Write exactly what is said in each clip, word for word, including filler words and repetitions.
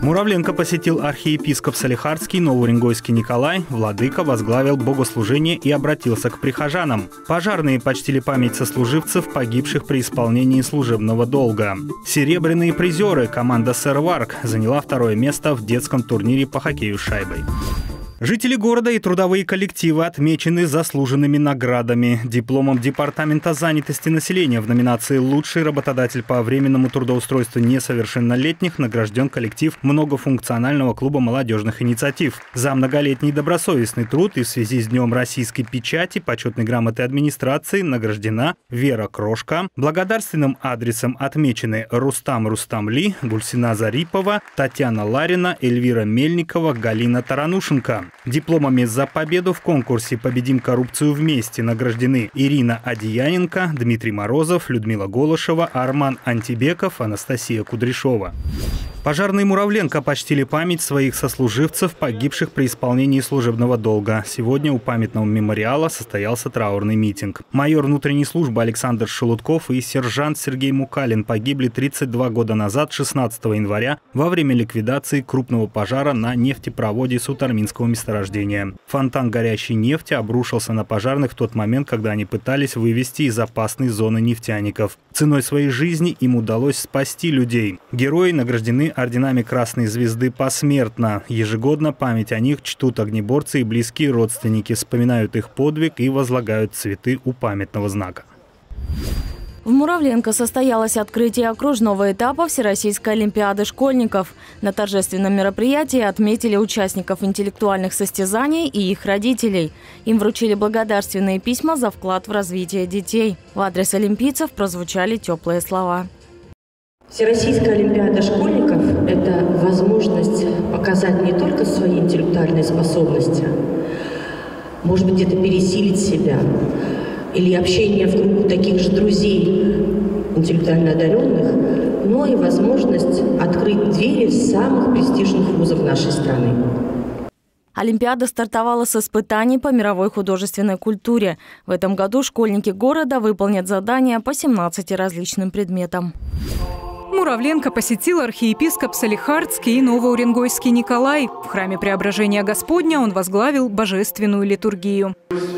Муравленко посетил архиепископ Салихардский Новоуренгойский Николай, владыка возглавил богослужение и обратился к прихожанам. Пожарные почтили память сослуживцев, погибших при исполнении служебного долга. Серебряные призеры команда «Серварк» заняла второе место в детском турнире по хоккею с шайбой. Жители города и трудовые коллективы отмечены заслуженными наградами. Дипломом Департамента занятости населения в номинации «Лучший работодатель по временному трудоустройству несовершеннолетних» награжден коллектив многофункционального клуба молодежных инициатив. За многолетний добросовестный труд и в связи с Днем российской печати почетной грамотой администрации награждена Вера Крошка. Благодарственным адресом отмечены Рустам Рустамли, Гульсина Зарипова, Татьяна Ларина, Эльвира Мельникова, Галина Таранушенко. Дипломами за победу в конкурсе «Победим коррупцию вместе» награждены Ирина Одеяненко, Дмитрий Морозов, Людмила Голышева, Арман Антибеков, Анастасия Кудряшова. Пожарные Муравленко почтили память своих сослуживцев, погибших при исполнении служебного долга. Сегодня у памятного мемориала состоялся траурный митинг. Майор внутренней службы Александр Шелудков и сержант Сергей Мукалин погибли тридцать два года назад, шестнадцатого января, во время ликвидации крупного пожара на нефтепроводе Сутарминского месторождения. Фонтан горящей нефти обрушился на пожарных в тот момент, когда они пытались вывести из опасной зоны нефтяников. Ценой своей жизни им удалось спасти людей. Герои награждены орденами Красной Звезды посмертно. Ежегодно память о них чтут огнеборцы и близкие родственники, вспоминают их подвиг и возлагают цветы у памятного знака. В Муравленко состоялось открытие окружного этапа Всероссийской олимпиады школьников. На торжественном мероприятии отметили участников интеллектуальных состязаний и их родителей. Им вручили благодарственные письма за вклад в развитие детей. В адрес олимпийцев прозвучали теплые слова. Всероссийская олимпиада школьников – это возможность показать не только свои интеллектуальные способности, может быть, где-то пересилить себя, или общение в кругу таких же друзей, интеллектуально одаренных, но и возможность открыть двери самых престижных вузов нашей страны. Олимпиада стартовала с испытаний по мировой художественной культуре. В этом году школьники города выполнят задания по семнадцати различным предметам. Муравленко посетил архиепископ Салихардский и Новоуренгойский Николай. В храме Преображения Господня он возглавил божественную литургию.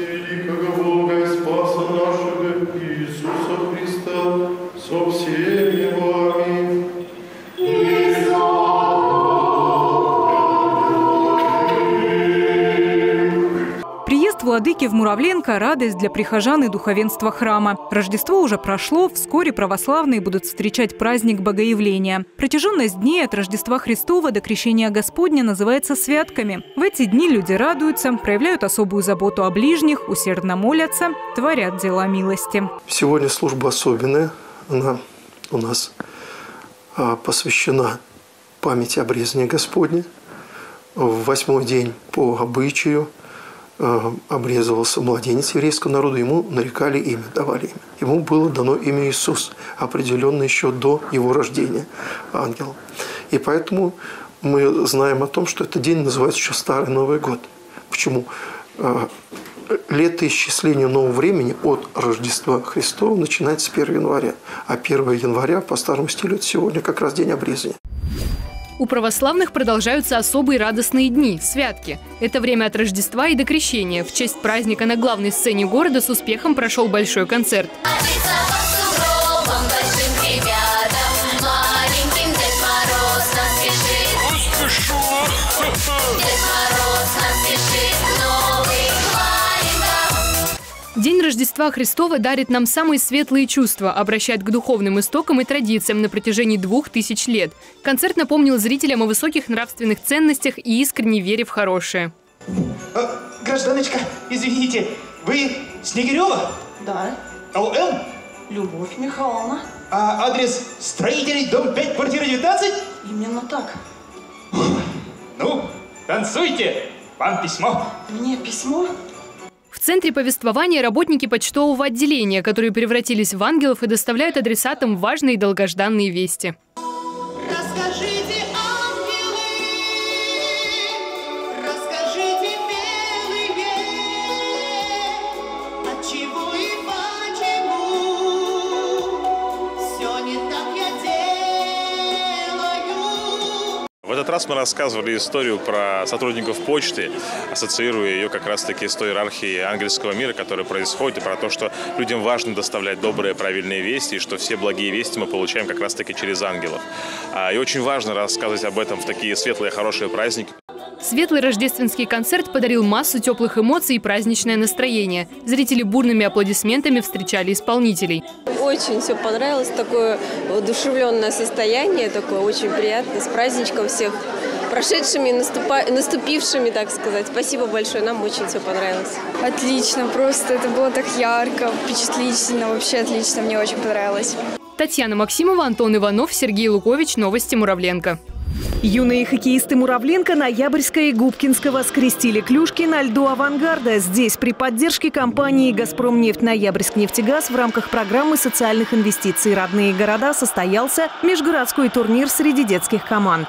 Приезд владыки в Муравленко – радость для прихожан и духовенства храма. Рождество уже прошло, вскоре православные будут встречать праздник Богоявления. Протяженность дней от Рождества Христова до Крещения Господня называется святками. В эти дни люди радуются, проявляют особую заботу о ближних, усердно молятся, творят дела милости. Сегодня служба особенная. Она у нас посвящена памяти обрезания Господня. В восьмой день по обычаю обрезывался младенец еврейского народа, ему нарекали имя, давали имя. Ему было дано имя Иисус, определенное еще до его рождения, ангел. И поэтому мы знаем о том, что этот день называется еще Старый Новый год. Почему? Летоисчисление нового времени от Рождества Христова начинается с первого января. А первого января по старому стилю это сегодня как раз день обрезания. У православных продолжаются особые радостные дни – святки. Это время от Рождества и до Крещения. В честь праздника на главной сцене города с успехом прошел большой концерт. День Рождества Христова дарит нам самые светлые чувства, обращает к духовным истокам и традициям на протяжении двух тысяч лет. Концерт напомнил зрителям о высоких нравственных ценностях и искренней вере в хорошее. А, гражданочка, извините, вы Снегирева? Да. ЛМ? Любовь Михайловна. А адрес строителей, дом пять, квартира девятнадцать? Именно так. Ну, танцуйте, вам письмо. Мне письмо? В центре повествования работники почтового отделения, которые превратились в ангелов и доставляют адресатам важные и долгожданные вести. Расскажите, ангелы, расскажите, белые, отчего и почему все не так я делаю. этот раз мы рассказывали историю про сотрудников почты, ассоциируя ее как раз-таки с той иерархией ангельского мира, которая происходит, и про то, что людям важно доставлять добрые, правильные вести, и что все благие вести мы получаем как раз-таки через ангелов. И очень важно рассказывать об этом в такие светлые, хорошие праздники. Светлый рождественский концерт подарил массу теплых эмоций и праздничное настроение. Зрители бурными аплодисментами встречали исполнителей. Очень все понравилось, такое воодушевленное состояние, такое очень приятное, с праздничком всех прошедшими, наступа... наступившими, так сказать. Спасибо большое, нам очень все понравилось. Отлично, просто это было так ярко, впечатлительно, вообще отлично, мне очень понравилось. Татьяна Максимова, Антон Иванов, Сергей Лукович. Новости Муравленко. Юные хоккеисты Муравленко, Ноябрьского и Губкинского скрестили клюшки на льду «Авангарда». Здесь при поддержке компании «Газпромнефть Ноябрьск-нефтегаз» в рамках программы социальных инвестиций «Родные города» состоялся межгородской турнир среди детских команд.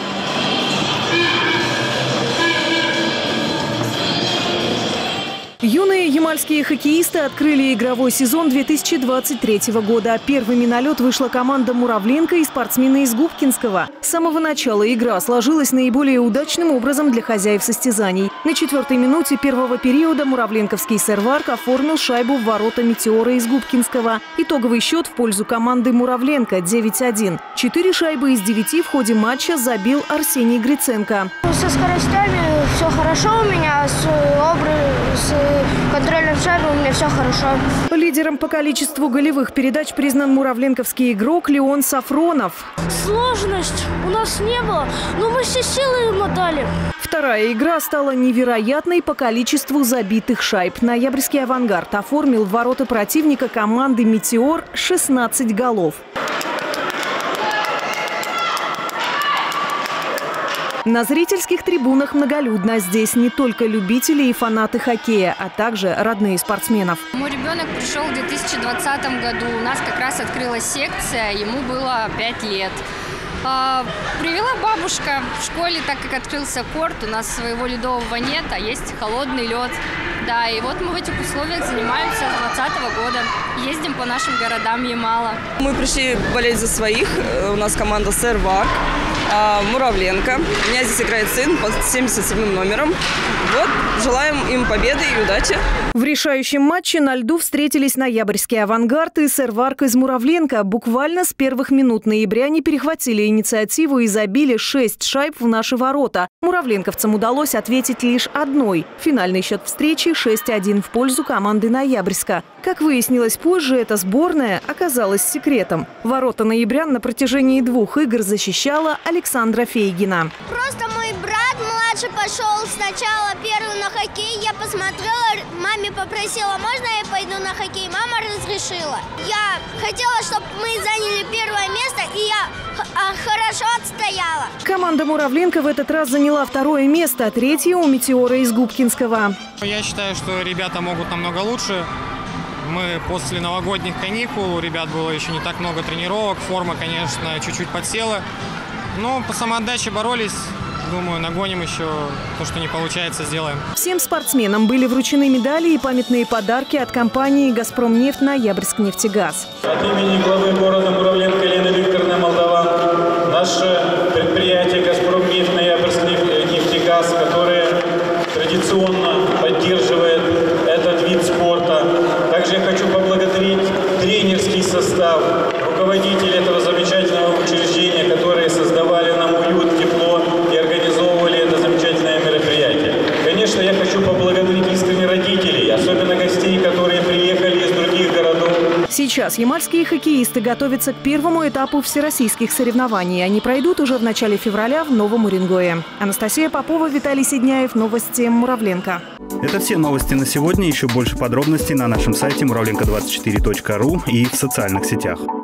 Юные ямальские хоккеисты открыли игровой сезон две тысячи двадцать третьего года. Первыми на лед вышла команда Муравленко и спортсмены из Губкинского. С самого начала игра сложилась наиболее удачным образом для хозяев состязаний. На четвертой минуте первого периода муравленковский серварк оформил шайбу в ворота «Метеора» из Губкинского. Итоговый счет в пользу команды Муравленко – девять один. Четыре шайбы из девяти в ходе матча забил Арсений Гриценко. Со скоростями все хорошо у меня, с, образ, с контролем шайбы у меня все хорошо. Лидером по количеству голевых передач признан муравленковский игрок Леон Сафронов. Сложность у нас не было, но мы все силы ему дали. Вторая игра стала невероятной по количеству забитых шайб. Ноябрьский «Авангард» оформил в ворота противника команды «Метеор» шестнадцать голов. На зрительских трибунах многолюдно. Здесь не только любители и фанаты хоккея, а также родные спортсменов. Мой ребенок пришел в две тысячи двадцатом году. У нас как раз открылась секция, ему было пять лет. Привела бабушка в школе, так как открылся корт, у нас своего ледового нет, а есть холодный лед. Да, и вот мы в этих условиях занимаемся с двадцатого года. Ездим по нашим городам Ямала. Мы пришли болеть за своих. У нас команда «Серварк», Муравленко. У меня здесь играет сын под семьдесят седьмым номером. Вот, желаем им победы и удачи. В решающем матче на льду встретились Ноябрьский «Авангард» и «Серварк» из Муравленко. Буквально с первых минут ноябряне перехватили инициативу и забили шесть шайб в наши ворота. Муравленковцам удалось ответить лишь одной. Финальный счет встречи шесть один в пользу команды Ноябрьска. Как выяснилось позже, эта сборная оказалась секретом. Ворота ноябрян на протяжении двух игр защищала Александра Фейгина. Просто мой брат младший пошел сначала первый на хоккей. Я посмотрела, маме попросила, можно я пойду на хоккей? Мама разрешила. Я хотела, чтобы мы заняли первое место, и я хорошо отстояла. Команда Муравленко в этот раз заняла второе место, третье у «Метеора» из Губкинского. Я считаю, что ребята могут намного лучше. Мы после новогодних каникул, у ребят было еще не так много тренировок, форма, конечно, чуть-чуть подсела. Но по самоотдаче боролись. Думаю, нагоним еще то, что не получается, сделаем. Всем спортсменам были вручены медали и памятные подарки от компании «Газпромнефть Ноябрьск-нефтегаз». От имени главы города Муравленко Елены Викторовны Молдаван, наше предприятие «Газпромнефть Ноябрьск-нефтегаз», которое традиционно поддерживает этот вид спорта. Также я хочу поблагодарить тренерский состав, руководителей этого замечательного учреждения, которые создавали нам уют, тепло и организовывали это замечательное мероприятие. Конечно, я хочу поблагодарить искренне родителей, особенно гостей, которые приехали из других городов. Сейчас ямальские хоккеисты готовятся к первому этапу всероссийских соревнований. Они пройдут уже в начале февраля в Новом Уренгое. Анастасия Попова, Виталий Сидняев. Новости Муравленко. Это все новости на сегодня. Еще больше подробностей на нашем сайте муравленко двадцать четыре точка ру и в социальных сетях.